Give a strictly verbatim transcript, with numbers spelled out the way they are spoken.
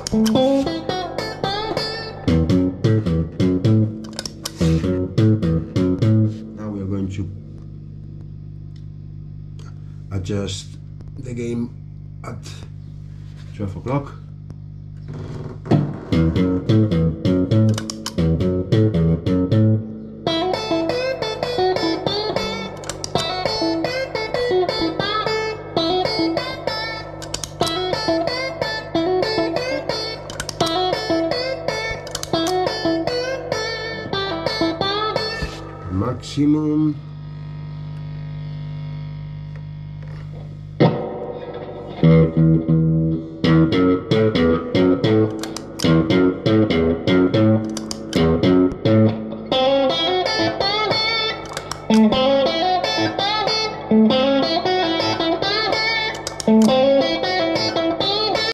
Now we are going to adjust the game at twelve o'clock. Maximum. Thank you.